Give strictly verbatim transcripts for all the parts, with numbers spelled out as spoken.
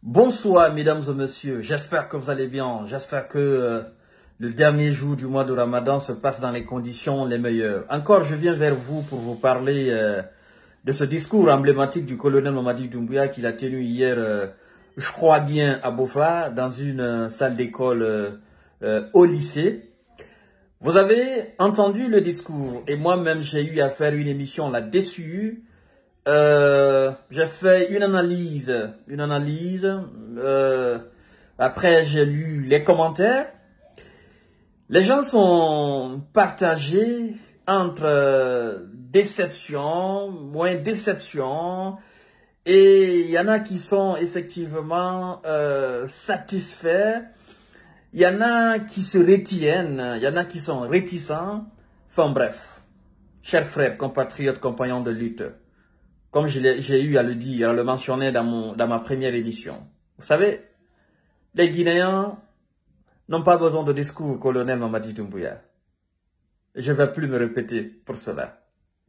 Bonsoir mesdames et messieurs, j'espère que vous allez bien, j'espère que euh, le dernier jour du mois de Ramadan se passe dans les conditions les meilleures. Encore je viens vers vous pour vous parler euh, de ce discours emblématique du colonel Mamadi Doumbouya qu'il a tenu hier, euh, je crois bien à Bofa, dans une euh, salle d'école euh, euh, au lycée. Vous avez entendu le discours et moi-même j'ai eu à faire une émission là-dessus. Euh, j'ai fait une analyse, une analyse. Euh, après, j'ai lu les commentaires. Les gens sont partagés entre euh, déception, moins déception, et il y en a qui sont effectivement euh, satisfaits. Il y en a qui se retiennent, il y en a qui sont réticents. Enfin bref, chers frères, compatriotes, compagnons de lutte. Comme j'ai eu à le dire, à le mentionner dans, mon, dans ma première émission. Vous savez, les Guinéens n'ont pas besoin de discours, colonel Mamadi Doumbouya. Je ne vais plus me répéter pour cela.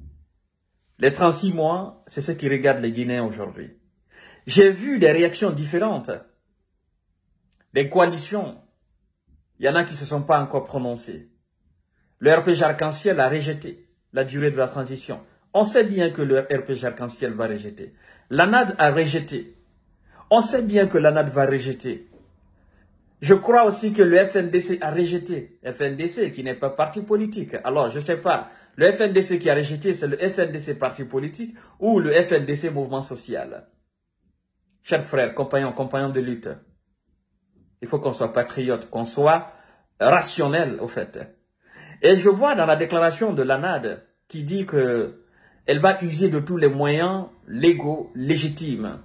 Les trente-six mois, c'est ce qui regarde les Guinéens aujourd'hui. J'ai vu des réactions différentes, des coalitions. Il y en a qui ne se sont pas encore prononcés. Le R P G Arc-en-Ciel a rejeté la durée de la transition. On sait bien que le R P G Arc-en-Ciel va rejeter. L'A N A D a rejeté. On sait bien que l'A N A D va rejeter. Je crois aussi que le F N D C a rejeté. F N D C qui n'est pas parti politique. Alors, je ne sais pas. Le F N D C qui a rejeté, c'est le F N D C parti politique ou le F N D C mouvement social. Chers frères, compagnons, compagnons de lutte, il faut qu'on soit patriote, qu'on soit rationnel au fait. Et je vois dans la déclaration de l'A N A D qui dit que elle va user de tous les moyens légaux, légitimes,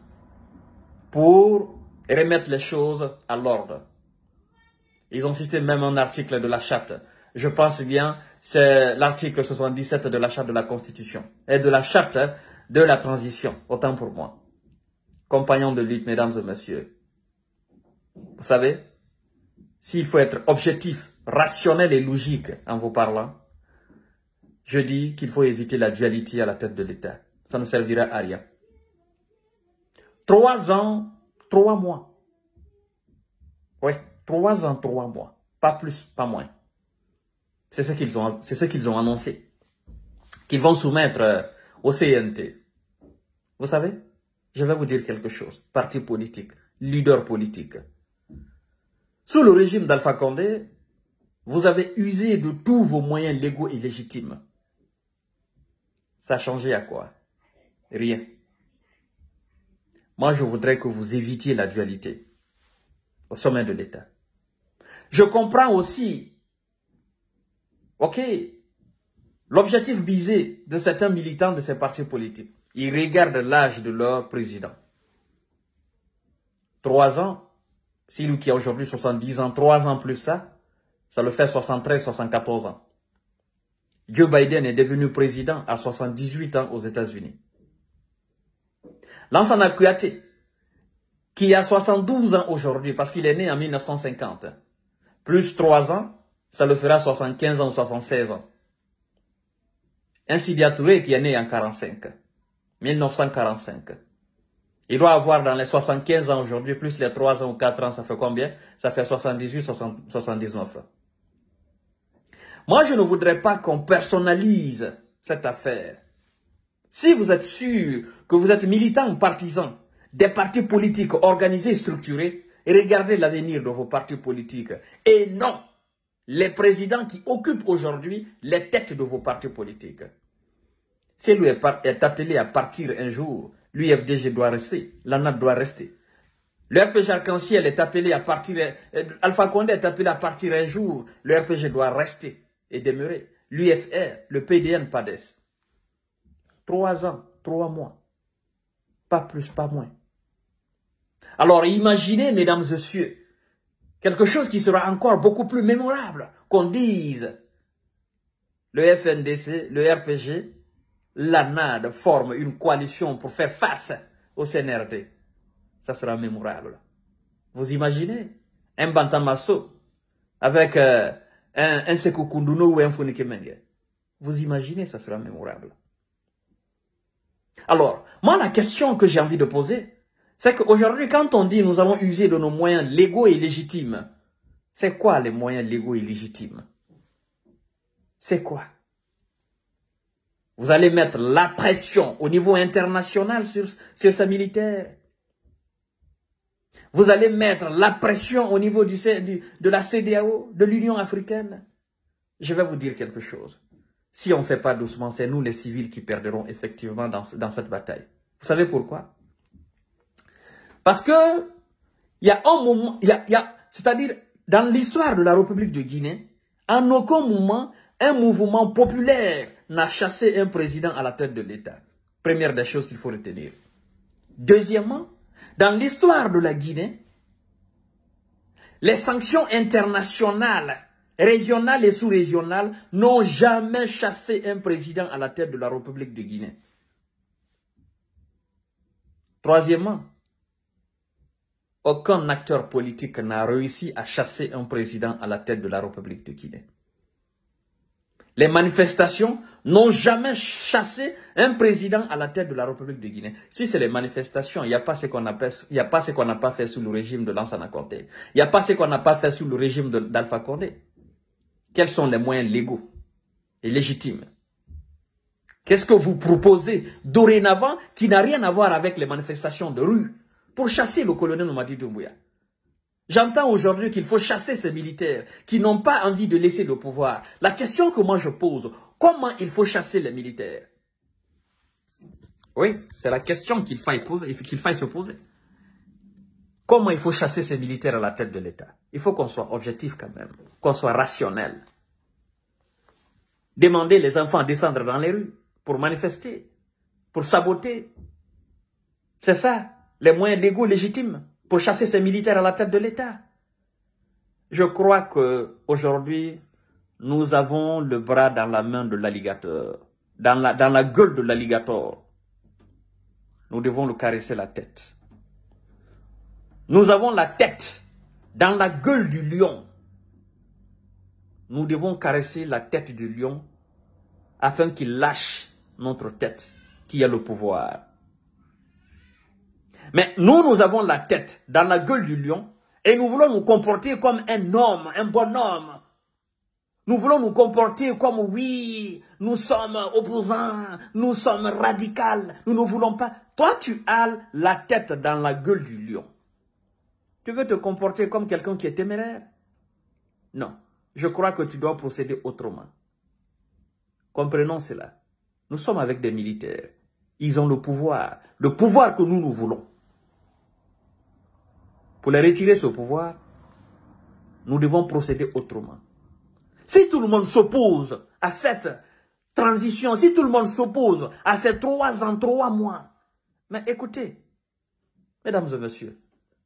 pour remettre les choses à l'ordre. Ils ont cité même un article de la charte. Je pense bien, c'est l'article soixante-dix-sept de la charte de la Constitution et de la charte de la transition, autant pour moi. Compagnons de lutte, mesdames et messieurs. Vous savez, s'il faut être objectif, rationnel et logique en vous parlant, je dis qu'il faut éviter la dualité à la tête de l'État. Ça ne servira à rien. Trois ans, trois mois. Oui, trois ans, trois mois. Pas plus, pas moins. C'est ce qu'ils ont, c'est ce qu'ils ont annoncé. Qu'ils vont soumettre au C N T. Vous savez, je vais vous dire quelque chose. Parti politique, leader politique. Sous le régime d'Alpha Condé, vous avez usé de tous vos moyens légaux et légitimes. Ça a changé à quoi? Rien. Moi, je voudrais que vous évitiez la dualité au sommet de l'État. Je comprends aussi, ok, l'objectif visé de certains militants de ces partis politiques. Ils regardent l'âge de leur président. Trois ans, si lui qui a aujourd'hui soixante-dix ans, trois ans plus ça, ça le fait soixante-treize, soixante-quatorze ans. Joe Biden est devenu président à soixante-dix-huit ans aux États-Unis. Lansana Kouyaté, qui a soixante-douze ans aujourd'hui, parce qu'il est né en mille neuf cent cinquante, plus trois ans, ça le fera soixante-quinze ans ou soixante-seize ans. Ainsi Touré, qui est né en quarante-cinq, mille neuf cent quarante-cinq. Il doit avoir dans les soixante-quinze ans aujourd'hui, plus les trois ans ou quatre ans, ça fait combien? Ça fait soixante-dix-huit, soixante-dix-neuf. Moi, je ne voudrais pas qu'on personnalise cette affaire. Si vous êtes sûr que vous êtes militant partisan des partis politiques organisés et structurés, regardez l'avenir de vos partis politiques. Et non les présidents qui occupent aujourd'hui les têtes de vos partis politiques. Si lui est appelé à partir un jour, l'U F D G doit rester, l'A N A D doit rester. Le R P G Arc-en-Ciel est appelé à partir, Alpha Condé est appelé à partir un jour, le R P G doit rester et demeurer. L'U F R, le P D N, P A D E S. Trois ans, trois mois. Pas plus, pas moins. Alors imaginez, mesdames et messieurs, quelque chose qui sera encore beaucoup plus mémorable, qu'on dise le F N D C, le R P G, l'A N A D forment une coalition pour faire face au C N R D. Ça sera mémorable. Vous imaginez un Bantamasso avec euh, un, un Sekou Kounduno ou un Fonike Mengue. Vous imaginez, ça sera mémorable. Alors, moi, la question que j'ai envie de poser, C'est qu'aujourd'hui, quand on dit nous allons user de nos moyens légaux et légitimes, c'est quoi les moyens légaux et légitimes? C'est quoi? Vous allez mettre la pression au niveau international sur, sur ces militaires. Vous allez mettre la pression au niveau du, du, de la C E D E A O, de l'Union africaine. Je vais vous dire quelque chose. Si on ne fait pas doucement, c'est nous les civils qui perdrons effectivement dans, dans cette bataille. Vous savez pourquoi? Parce que il y a un moment, il y a, il y a, c'est-à-dire dans l'histoire de la République de Guinée, en aucun moment, un mouvement populaire n'a chassé un président à la tête de l'État. Première des choses qu'il faut retenir. Deuxièmement, dans l'histoire de la Guinée, les sanctions internationales, régionales et sous-régionales, n'ont jamais chassé un président à la tête de la République de Guinée. Troisièmement, aucun acteur politique n'a réussi à chasser un président à la tête de la République de Guinée. Les manifestations n'ont jamais chassé un président à la tête de la République de Guinée. Si c'est les manifestations, il n'y a pas ce qu'on appelle, il n'y a pas ce qu'on n'a pas fait sous le régime de Lansana Conté. Il n'y a pas ce qu'on n'a pas fait sous le régime d'Alpha Condé. Quels sont les moyens légaux et légitimes? Qu'est-ce que vous proposez dorénavant qui n'a rien à voir avec les manifestations de rue pour chasser le colonel Mamadi Doumbouya? J'entends aujourd'hui qu'il faut chasser ces militaires qui n'ont pas envie de laisser le pouvoir. La question que moi je pose, comment il faut chasser les militaires? Oui, c'est la question qu'il faille poser, qu'il faille se poser. Comment il faut chasser ces militaires à la tête de l'État? Il faut qu'on soit objectif quand même, qu'on soit rationnel. Demander les enfants à descendre dans les rues pour manifester, pour saboter. C'est ça, les moyens légaux légitimes pour chasser ces militaires à la tête de l'État. Je crois qu'aujourd'hui, nous avons le bras dans la main de l'alligator, dans la, dans la gueule de l'alligator. Nous devons le caresser la tête. Nous avons la tête dans la gueule du lion. Nous devons caresser la tête du lion afin qu'il lâche notre tête qui a le pouvoir. Mais nous, nous avons la tête dans la gueule du lion et nous voulons nous comporter comme un homme, un bon homme. Nous voulons nous comporter comme, oui, nous sommes opposants, nous sommes radicaux, nous ne voulons pas. Toi, tu as la tête dans la gueule du lion. Tu veux te comporter comme quelqu'un qui est téméraire? Non, je crois que tu dois procéder autrement. Comprenons cela. Nous sommes avec des militaires. Ils ont le pouvoir, le pouvoir que nous, nous voulons. Pour les retirer ce pouvoir, nous devons procéder autrement. Si tout le monde s'oppose à cette transition, si tout le monde s'oppose à ces trois ans, trois mois, mais écoutez, mesdames et messieurs,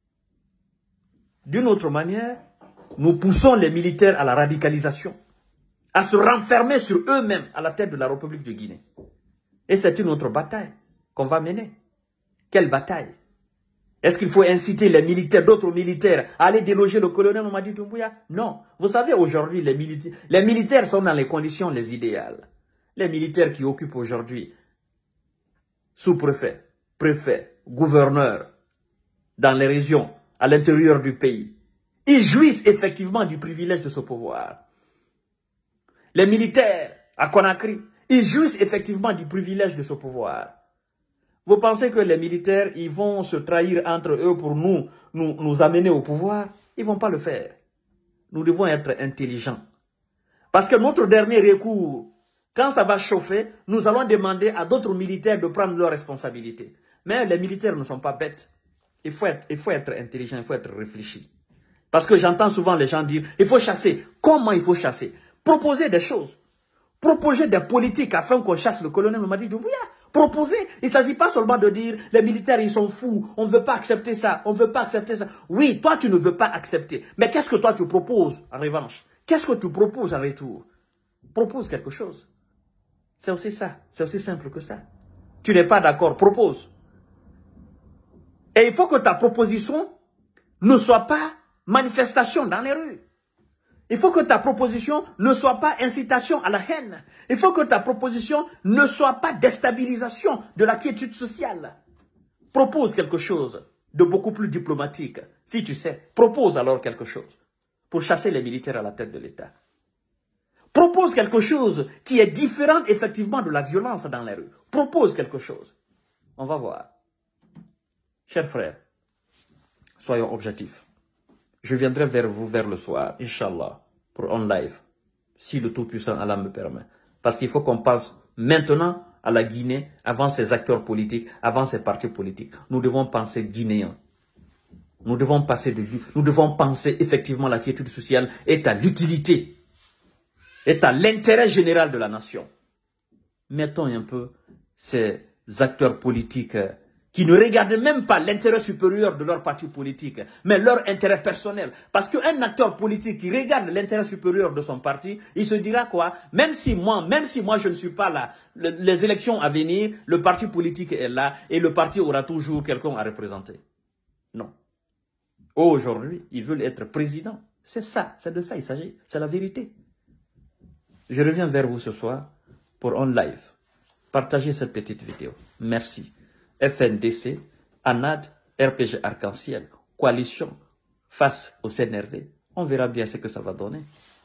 d'une autre manière, nous poussons les militaires à la radicalisation, à se renfermer sur eux-mêmes à la tête de la République de Guinée. Et c'est une autre bataille qu'on va mener. Quelle bataille? Est-ce qu'il faut inciter les militaires, d'autres militaires, à aller déloger le colonel Mamadi Doumbouya? Non. Vous savez, aujourd'hui, les, milita les militaires sont dans les conditions les idéales. Les militaires qui occupent aujourd'hui sous-préfet, préfet, gouverneur, dans les régions, à l'intérieur du pays, ils jouissent effectivement du privilège de ce pouvoir. Les militaires à Conakry, ils jouissent effectivement du privilège de ce pouvoir. Vous pensez que les militaires, ils vont se trahir entre eux pour nous, nous, nous amener au pouvoir? Ils ne vont pas le faire. Nous devons être intelligents. Parce que notre dernier recours, quand ça va chauffer, nous allons demander à d'autres militaires de prendre leurs responsabilités. Mais les militaires ne sont pas bêtes. Il faut être, il faut être intelligent, il faut être réfléchi. Parce que j'entends souvent les gens dire, il faut chasser. Comment il faut chasser? Proposer des choses. Proposer des politiques afin qu'on chasse le colonel Mamadi Doumbouya. Proposer. Il ne s'agit pas seulement de dire, les militaires, ils sont fous, on ne veut pas accepter ça, on ne veut pas accepter ça. Oui, toi, tu ne veux pas accepter. Mais qu'est-ce que toi, tu proposes en revanche? Qu'est-ce que tu proposes en retour? Propose quelque chose. C'est aussi ça. C'est aussi simple que ça. Tu n'es pas d'accord, propose. Et il faut que ta proposition ne soit pas manifestation dans les rues. Il faut que ta proposition ne soit pas incitation à la haine. Il faut que ta proposition ne soit pas déstabilisation de la quiétude sociale. Propose quelque chose. de beaucoup plus diplomatique. Si tu sais, propose alors quelque chose pour chasser les militaires à la tête de l'État. Propose quelque chose qui est différent effectivement de la violence dans les rues. Propose quelque chose. On va voir. Chers frères, soyons objectifs. Je viendrai vers vous vers le soir, Inch'Allah, pour on live, si le Tout-Puissant Allah me permet. Parce qu'il faut qu'on passe maintenant à la Guinée, avant ces acteurs politiques, avant ces partis politiques. Nous devons penser guinéens. Nous devons passer de nous devons penser effectivement la quiétude sociale est à l'utilité, est à l'intérêt général de la nation. Mettons un peu ces acteurs politiques qui ne regardent même pas l'intérêt supérieur de leur parti politique, mais leur intérêt personnel. Parce qu'un acteur politique qui regarde l'intérêt supérieur de son parti, il se dira quoi? Même si moi, même si moi je ne suis pas là, le, les élections à venir, le parti politique est là et le parti aura toujours quelqu'un à représenter. Non. Aujourd'hui, ils veulent être président. C'est ça, c'est de ça il s'agit. C'est la vérité. Je reviens vers vous ce soir pour un live. Partagez cette petite vidéo. Merci. F N D C, ANAD, R P G Arc-en-Ciel, coalition face au C N R D. On verra bien ce que ça va donner.